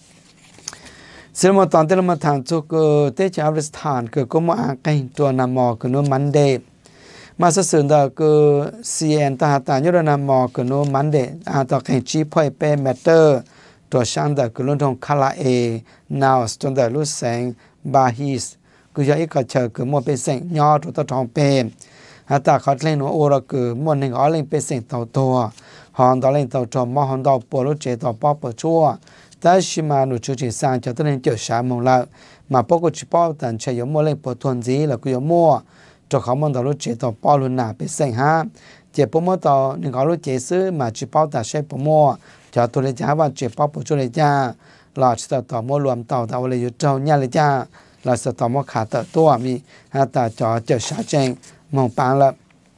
xin một toàn tên là thằng chú cơ tế chỉ Afghanistan cơ có một cáiตัวนำมอคือโนมันเดมาสสื่อต่อคือ ซี เอ็น ตาตาโยนำมอคือโนมันเดอาต่อแข่งจีพ่อยเป้แมตเตอร์ตัวช่างต่อคือลุนทงคาราเอนาวส์จนต่อลุแสงบาฮิสคือจะอีกเจอคือมัวเป็นเสียงยอดตัวทองเป้อาต่อเขาเล่นหัวโอระคือมัวหนึ่งอ๋อเล่นเป็นเสียงตัวตัวหอนต่อเล่นตัวจอมมอหอนต่อปวดลุเจต่อป๊อปปวดชั่วแต่ชิมาหนูชูจิสานจะต้องเล่นเกี่ยวสามโมงแล้วมาพวกกูชิปอตันเชยมัวเล่นปวดทวนจีแล้วกูยมัวจะเขามันต่อลุเจต่อปอลุนนาเป็นเสียงฮะเจ็บปวดมัวต่อหนึ่งเขาลุเจซื้อมาชิปอตัดใช้ปวดมัวจะตัวเลยจ้าว่าเจ็บปอปวดชั่วเลยจ้าหลอดต่อต่อมัวรวมต่อต่อเลยอยู่เจ้าเนี่ยเลยจ้าหลอดต่อมัวขาดต่อตัวมีฮะแต่จอเจอชาเจงมองปางแล้ว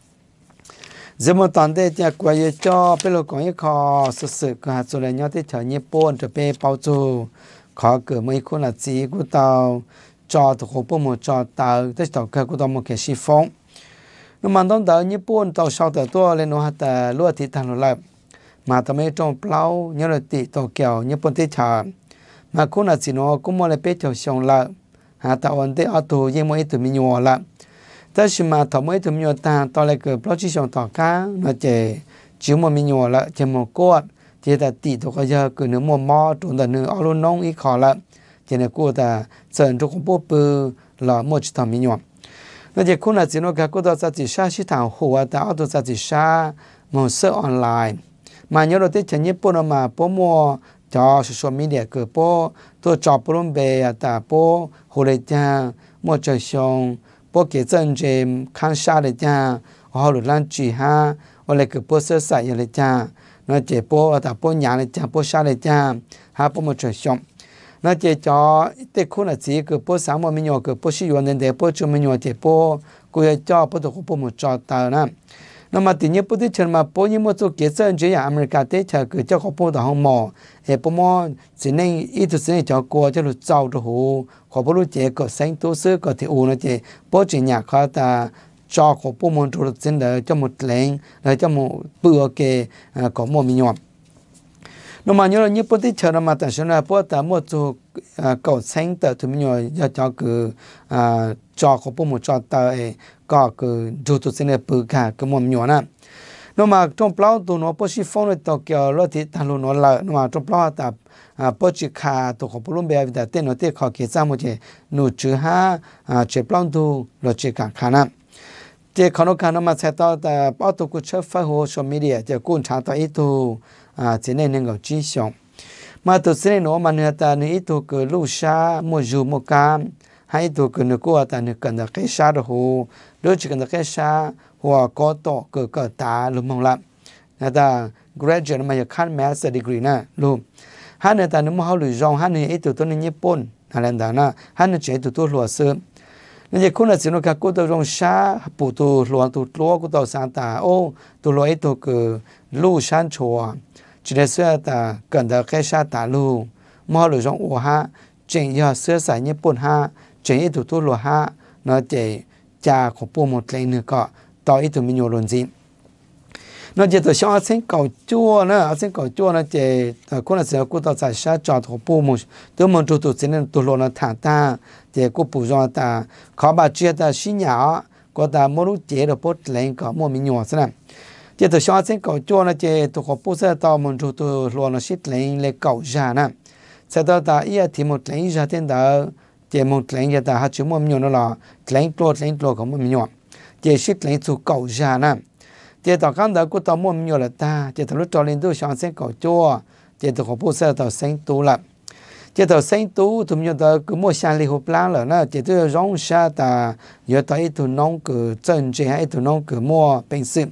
giờ một tuần đâyจะกว่าจะเป็นลูกของยี่ขอสุดๆก็หาส่วนนี้ที่เฉยญี่ปุ่นจะเป็นเป้าจูขอเกิดไม่คุ้นละจีกูเตาจอถูกปุ่มจอเตาที่ต่อเกิดกูต้องมาเขียนชีฟงแล้วมันต้องเตาญี่ปุ่นเตาชาวเตาตัวเลยนู้นแต่ลวดที่ทางเราเลยมาทำให้จงเปล่าเนี่ยเราติดตัวเกี่ยวญี่ปุ่นที่เฉยมาคุ้นละจีโน่กูมองเลยเป็นเจ้าชงละหาแต่วันที่เอาตัวยังไม่ตัวมีหัวละแต่ชิมาทำไมถึงมีตาตอนแรกเกิดเพราะที่ชงต่อก้าเราเจจิ๋วมันมีหัวละจะมันกดเจแต่ตีตัวก็เยอะคือเนื้อมันมอตัวแต่เนื้อเอาลูกน้องอีกขอละเจเนี่ยกูแต่เสริมทุกคนปุ๊บปือหล่อหมดจะทำมีหัวเราจะคุณอาจจะนึกว่ากูตัวจะจิชาชิถางหัวแต่เอาตัวจะจิชามันเสื้อออนไลน์มาเยอะเราที่จะญี่ปุ่นมาปุ๊บมัวจอโซเชียลมีเดียเกิดปุ๊บตัวจอบปุ่มเบียแต่ปุ๊บหัวเลยจ้ามัวจะชงพวกเกจันเจมข้างชาเลยจ้าอ๋อหลุดล้านจีฮะอะไรคือพวกเสื้อใส่เลยจ้าน่าเจ็บพวกแต่พวกหยางเลยจ้าพวกชาเลยจ้าฮะพวกมันจะชมน่าเจ็บจอเด็กคนละจีคือพวกสามวันไม่ยอคือพวกชิวันเดินเด็กพวกจุไม่ยอเจ็บพวกกูจะจอพวกตัวพวกมันจอตานะนั่นมาตีนี้พวกที่เชิญมาพวกยี่มั่วตัวเกจันเจียอเมริกาเตชคือเจ้าของพวกต่างห้องหมอเอพวกมันสิ่งนี้อีทุกสิ่งจะกลัวจะหลุดเจ้าตัวหูขอพวกรู้เจก็เซ็งตัวซื้อก็ที่อูนะเจพวกจีนอยากเขาแต่จอของพวกมันตัวสิ่งเดียวจะหมดแรงแล้วจะหมดเบื่อเกะของมันมีหยอดนั่นมาเนี่ยญี่ปุ่นที่เชิญมาแต่ฉันว่าพวกแต่หมดตัวก็เซ็งแต่ถึงมีหยอดจะจอคือจอของพวกมันจอแต่ก็คือดูตัวสิ่งเดียวเบื่อค่ะคือมันมีหยอดนะนั่นมาตรงเปล่าตัวน้องพวกชิฟองเลยตัวเกี่ยวรถที่ทางลุนนั่นละนั่นมาตรงเปล่าแต่อ่าพอจิคาตัวของพลุ่มเบียวิดาเต้นโนเต้ขอเกี่ยวกับมันเจนูจื้อฮะอ่าเจ็บปล้องดูรถเจกันขานะเจขอนกันนมาใช้ต่อแต่พอตัวกูเชื่อฟ้าหัวโซมีเดียเจกู้ชาต่ออีตัวอ่าเจเน่หนึ่งกับจีชงมาตัวเส้นโนมันเนื้อแต่เนื้ออีตัวคือลูกชาโมจูโมกามให้ตัวคือเนื้อกูแต่เนื้อกันตะเกชาดหูโดยจิกันตะเกชาหัวก็โตคือก็ตาลุมองละนะแต่ graduate มาจากขั้น master degree นะลูกฮันเนี่ยแต่นึกว่าเขาหลุดรองฮันเนี่ยไอ้ตัวตัวนี้ญี่ปุ่นอะไรต่างๆนะฮันเนี่ยเจตัวตัวหลัวซื้อนั่นจะคุณอาจจะนึกว่ากูตัวรองชาปูตัวหลัวตัวหลัวกูตัวสานตาโอ้ตัวหลัวไอ้ตัวคือลู่ชันชัวจีเดเสื้อแต่กันแต่แค่ชาตาลู่มอหลุดรองอัวฮะเจงยอเสื้อสายญี่ปุ่นฮะเจงไอ้ตัวตัวหลัวฮะเนาะเจจ่าของปูหมดเลยเนี่ยก็ต่อไอ้ตัวมิโยลนจี那这都像阿生搞做呢，阿生搞做呢，这呃可能是古到在下找头部门，都门做做只能都落了谈谈，这个不让的，考把这的新nhà，个的莫路节的不能搞莫名样是呢。这都像阿生搞做呢，这都可不是到门做都落了些人来搞下呢，才到到一题目人下天到，这门人下到还就莫名样了，人多人多个莫名样，这些人做搞下呢。เจต่อกันเด็กกูต่อมั่วมีอยู่ละตาเจต่อรู้จอลินดูช่างเส้นเก่าจั่วเจต่อขอพูดเสียต่อเส้นตูละเจต่อเส้นตูถุงอยู่ต่อกูมั่วชาลีหุบล้างเลยนะเจต่อร้องชาตาอยู่ต่อไอ้ถุงน้องกูเจนเจให้ไอ้ถุงน้องกูมั่วเป็นสิเ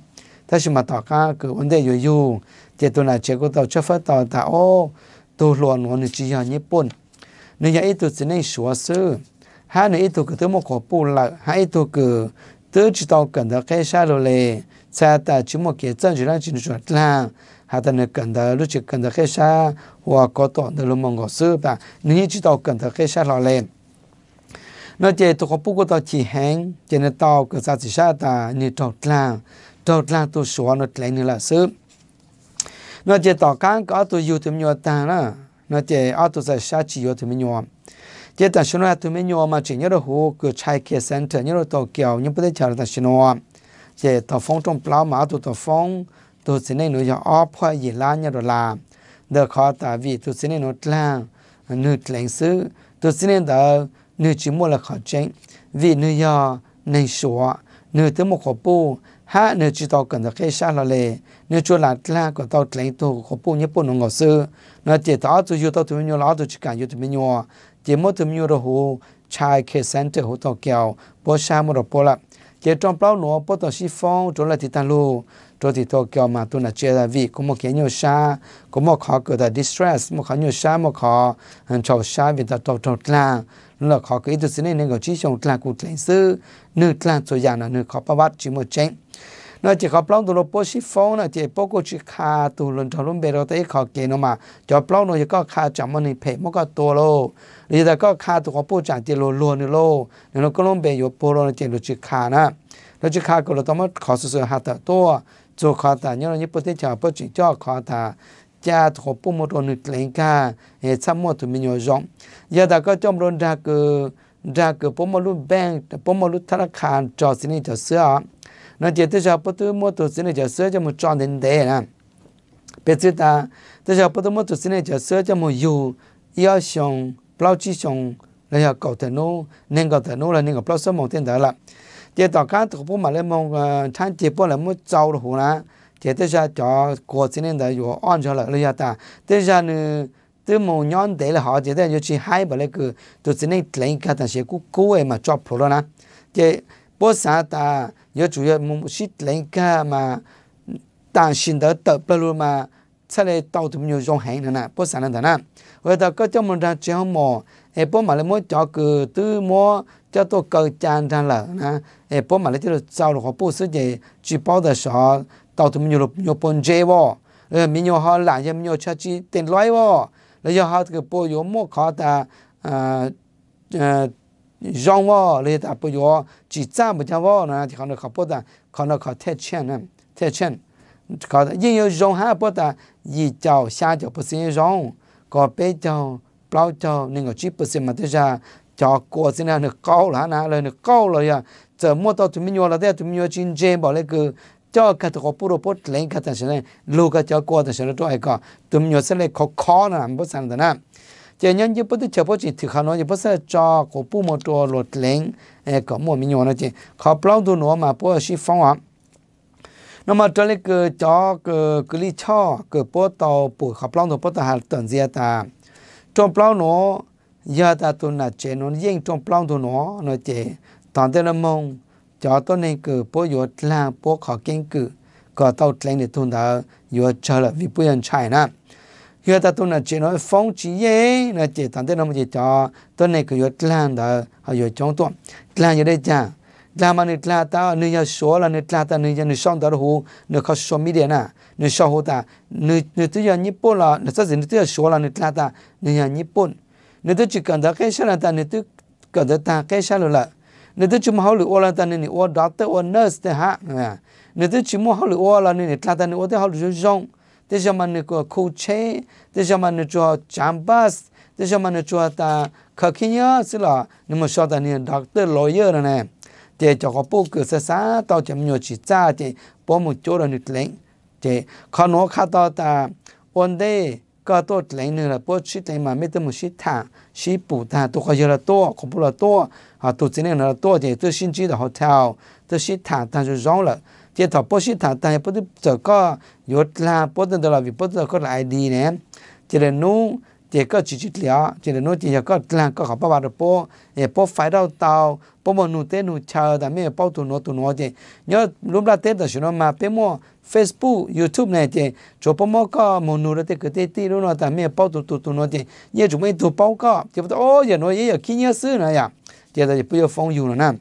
ถ้าชิมาต่อก็คือวันเดียวอยู่เจตัวน่ะเจ้าก็ต่อเชื่อฟัดต่อแต่โอ้ตัวหลวนวันนี้จีนญี่ปุ่นนี่ยังไอ้ตัวจะในชัวซื้อหาในไอ้ตัวก็ตัวมันขอปูละหาไอ้ตัวก็ตัวจิตเอากัน的开下了嘞，在的寂寞给政治上进入啦，还的那跟的路去跟的开下，我搞到的路蒙个事吧，你知道跟的开下了嘞。那这都不过到几行，这那到个啥子下的，你找啦，找啦都说那来你了事。那这到刚刚都有这么多单了，那这阿都在下期有这么多。这但是呢，对面鸟嘛，只要的湖个拆开生产，要到脚，你不得瞧但是呢，这到风中不老嘛，都到风，都是那种叫阿婆一拉要的拉，的靠大位，都是那种拉，你零食，都是那的，你只摸了靠真，为你要能说，你怎么可不？哈，你知道跟着开下了嘞，你做哪拉个到零都可不，你不能够说，那这到就有到对面鸟，老都去干有对面鸟。chỉ một tấm nhiều đồ chai khe center hồ tàu kèo bó xa một đồ la chỉ trong bao nó bó tàu xí phong chỗ là thì ta lu chỗ thì tàu kèo mà tôi là chơi là vì có một cái nhiều xa có một khó cái là distress một khó nhiều xa một khó hàng chầu xa vì ta tàu tàu là là khó cái thứ này nên có chỉ trong là cụ thể sư nữ làตัวอย่างlà nữ khó bảo vật chỉ một chân nó chỉ có bao nhiêu đồ bó xí phong là chỉ bó có chỉ khá tu lần thầu luôn bề đó tới khó cái nó mà cho bao nhiêu có khá chậm mà này phải một cáiตัวloนี่แต่ก็ค่าตัวผู้จ่ายเจโลล้วนนี่โลนี่เราก็ลงไปอยู่โปรเราเจโลจิค่านะเราจิค่าก็เราต้องมาขอสื่อหาแต่ตัวตัวขอแต่เนี่ยเราเนี่ยประเทศชาติประจิจ่อขอแต่จะถูกปุ่มตัวหนึ่งเลี้ยงก้าเอซ้ำหมดตัวมีอยู่จงยาแต่ก็จอมรนดาเกดาเกปุ่มรุ่นแบงก์ปุ่มรุ่นธนาคารจอสินี่จะเสือนั่นเจตชาประตูหมดตัวสินี่จะเสือจะมันจอดเด่นเด่นนะเป็นสิตาแต่ชาประตูหมดตัวสินี่จะเสือจะมันอยู่ยาชงbao chi xong là giờ cầu thần nô nên cầu thần nô là nên cầu bao số một tiền đó là chỉ tao cá tụi bố mà lên mong thanh chỉ bố là muốn giàu được hả na chỉ tới giờ cho cuộc chiến nên làอยู่an cho là bây ta tới giờ nữa tới một nhóm để là họ chỉ tới chỉ hai bữa là cứ tụi chiến nên lấy cái thằng sẽ cú cú ấy mà chọc pro na chỉ bố xã ta giờ chủ yếu muốn xịt lấy cái mà ta xin đỡ tập luôn mà sau này tao tụi nhiều dòng hàng nữa nè bố xã này nè rồi ta có cho mình ra chơi mò em bố mà lấy mỗi cho cứ từ mua cho tôi cơ chan ra lợ nè em bố mà lấy cho sau rồi họ bố sứ gì chỉ bao giờ sợ tao tụi nhiều nhiều bồn dê vô rồi mình nhiều họ lại cho mình nhiều cho chi tiền lái vô rồi giờ họ cứ bố yếu mua khó ta rong vô rồi ta bố yếu chỉ ra một trăm vô nè thì họ được họ bố ta họ được họ thiết chân nè thiết chân họ nhưng nhiều rong ha bố ta gì chào xa chào bố xin rong có bé cho bao cho nên có chỉ bớt xem mà thế ra cho cô xin là được cao là na là được cao rồi à giờ mua tao tụi mình nhiều là thế tụi mình nhiều chín jem bảo lấy cứ cho cái tụi có bút bút lấy cái thằng này lưu cái cho cô thằng này cho ai cả tụi mình nhiều sẽ lấy khó khó nè bớt sang đó nè chỉ nhân như bớt chờ bớt chỉ thực hành nói bớt sẽ cho có bút một đồ lột lấy có một mình nhiều nó chỉ khó bao tụi nó mà bớt chỉ phong à nó mà cho lấy cái cho cái cái lý cho cái bớt tàu bút khó bao tụi bớt tàu tận gì ta trong bao nó giờ ta tụi nó chế nó riêng trong bao tụi nó nó chế toàn thế là mong cho tôi nên cứ bố yếu là bố khó kinh cử có tàu lên để tụi nó yếu chờ là vì bây giờ chạy nè giờ ta tụi nó chế nó phong chỉ dễ nó chế toàn thế là một chế cho tôi nên cứ yếu là đó họ yếu trong tuần là như đây chả là mà người là ta người nhà số là người là ta người nhà người xong đó hồ người có số mi điện à người sau hồ ta người người tự nhiên nhật bản là người ta chỉ người tự số là người là ta người nhà nhật bản người tự chỉ cần đó cái sao là ta người tự cần đó ta cái sao là người tự chỉ muốn học được là ta người học doctor hoặc nurse thế ha người tự chỉ muốn học được là người là ta người học được học được giống thế cho mà người có coach thế cho mà người cho chambas thế cho mà người cho ta khởi nhớ xí là nhưng mà sau ta người doctor lawyer này để cho các bố cứ xa tao chấm nhiều chỉ ra thì bố một chỗ là nứt lạnh để khó nó khá tao ta ổn đây có tốt lạnh nữa là bố chỉ lạnh mà mấy tấm một chỉ thang chỉ bù thang tôi coi như là to không bù là to à tôi chỉ nên là to thì tôi xin chỉ là hotel tôi chỉ thang thang rồi rong là để thằng bố chỉ thang thang bố tôi giờ có yếu là bố tôi là vì bố tôi có là i đê nè chỉ là nu chỉ có chỉ chỉ liệu chỉ là nu chỉ có là có học bao được bố để bố phải đâu tao bố mà nụ tết nụ chờแต่ไม่bao tụ nó tụ nó thì nhớ lúc ra tết là nó mà bé mua Facebook YouTube này thì chỗ bao mò có một nụ rồi thì cứ tí tí nó ta mẹ bao tụ tụ tụ nó thì giờ chúng mình tụ bao có thì bắt ô giờ nó giờ khi nhớ xứ này à thì là bây giờ phong yêu nữa nè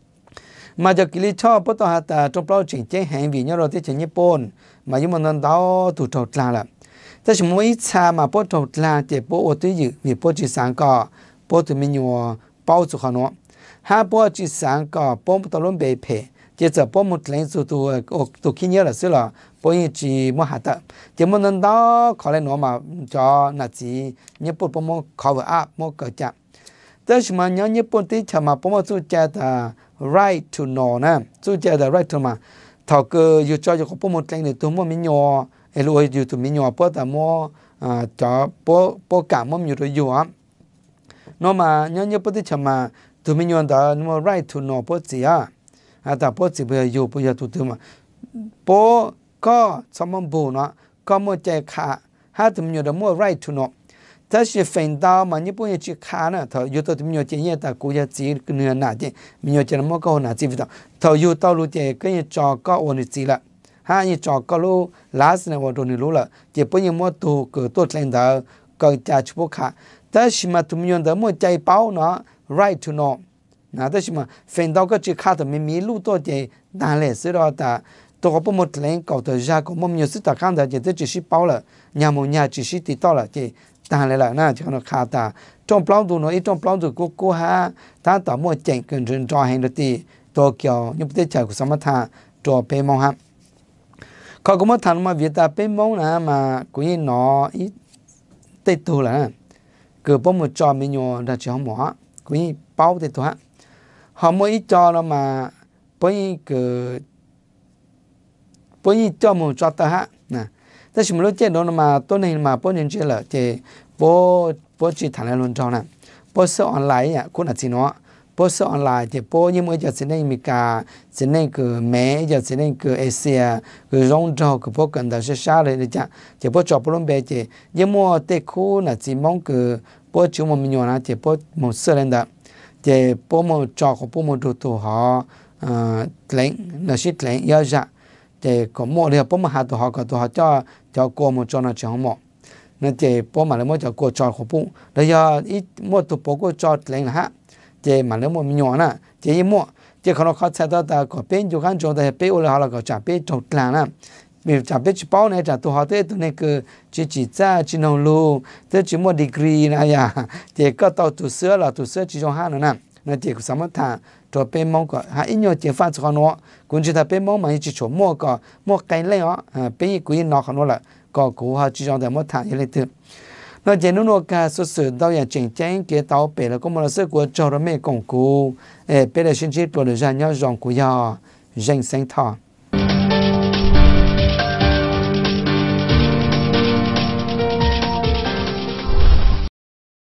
mà giờ cái lý cho bắt đầu hạt trong bao chỉnh chế hành vì nhớ rồi thì chỉ nhớ bồn mà nhưng mà nó đào tụ trâu là làแต่สมมติชามาปอดตลาดเจ็บปวดตัวอยู่มีปอดจีสังก็ปอดตัวมีอยู่เป้าสุขเนาะหาปอดจีสังก็ปอดตัวล้มเบเพเจ้าจะปอดหมดแรงสุดตัวตัวขี้เนื้อละสิละปอดยังจีมหัดแต่เจ้ามันนั่นดอกขอเลยเนาะมาจอหน้าจีเนี่ยปอดปอดมันขาวอัพมันเกิดจากแต่สมัยนี้เนี่ยปอดที่ชามาปอดมันสู้เจ้าแต่ right to know นะสู้เจ้าแต่ right to มาถ้าเกิดอยู่จอจะขอปอดหมดแรงเนี่ยตัวมันมีอยู่เอลูอยู่ตัวมีหยอปอแต่มออ่าจอปอปอกะมอมอยู่ตัวอยู่อ่ะนอมาเนี่ยเนี่ยปอที่ชมาตัวมีหยอแต่นอ right to know ปอจีอ่ะอ่าแต่ปอจีเบยอยู่ปอยตัวตัวมาปอก็สมบูรณ์เนาะก็มอใจขาหาตัวมีหยอแต่มอ right to know ถ้า是反倒嘛你不要去看呢他有的มีหยอเจียแต่กูจะจีเนื้อหนาเจมีหยอจะนมก็หนาจีวิตา他有道路เจก็ยังจอก็วันนี้จีละหาอีจอกก็รู้ลาสเนี่ยว่าโดนรู้ละเจ็บปวดยังมัวตัวเกิดตัวแรงเดาก็จะชุบขาแต่ชิมาตุมยนเดามัวใจเป้าเนาะ right to know นะแต่ชิมาเฟ้นดาวก็จะขาดไม่มีลูกตัวเจด่าเลยสิเราแต่ตัวก็ปุ่มหมดแรงก็ตัวยาก็มันมีสิ่งต่างๆแต่เจจะจิเป้าละยามวยาจิสิติดต่อละเจด่าเลยละนะจะเราขาดแต่จงปล้องดูเนาะอีจงปล้องดูกูกูฮะถ้าต่อมัวเจ๋งเกินจนจอเห็นดูตีตัวเกี่ยวยังไม่ได้ใจกุศลธาตัวเปมองฮะเขาก็มาทำมาวิตาเป็นมองนะมากุยหนออีติดตัวละเกิดป้อมจอมีอยู่ดัชหมอกุยเป้าติดตัวฮะหอมอีจอเรามาป้อยเกิดป้อยจอมจอตาฮะนะแต่สมมติเจโดนมาต้นนี้มาป้อยยังเจอละเจป้อป้อจีฐานในลุนจอนะป้อซื้อออนไลน์อ่ะคุณอาจจะเนาะป้อซื้อออนไลน์เจป้อยังไม่จะเสนอมีการเสนอคือแม้จะเสนอคือเอเชียคือร้องจอคือพวกกันแต่เช้าเลยนะจ๊ะเจป้อจอบปล้นเบเจยังมัวเตะคู่นะจีมองคือป้อชิวมันมีอยู่นะเจป้อมันเสื่อเลยนะเจป้อมันจอของป้อมันดูตัวหอเอ่อแหลงนะชิดแหลงเยอะจ้ะเจก็มัวเลยป้อมันหาตัวหอกับตัวหอจ้าจ้ากลัวมันจอนะเจ้าหมอนั่นเจป้อมาแล้วมันจะกลัวจอของป้อแล้วยาอีมัวตัวป้อก็จอแหลงนะฮะเจมาแล้วมันมีอยู่นะเจยี่มัวเจ้าเขาเขาใช้ตัวแต่ก็เป็นอยู่กันจงแต่เป็นอุลาเราก็จะเป็นจงกลางนะมีจะเป็นจีบเอาเนี่ยจะตัวเขาเต้ตัวนี้คือจีจีจ้าจีนองลูเต้จีมัวดีกรีนะยาเจ้าก็ตัวตัวเสือละตัวเสือจีจงห้านะนั่นเจ้าก็สามารถทำตัวเป็นมองก็หาอินโยเจ้าฟ้าจะเขาเนาะคุณจะถ้าเป็นมองมันจีชมมัวก็มัวไกลเลยอ่ะเป็นกุยนอกเขาเนาะละก็กูหาจีจงแต่มัวทำยังไงตัว那这侬个个说是导演真正给到北了，我们是国找了没巩固，哎，别的星期多的人要让古要人生他。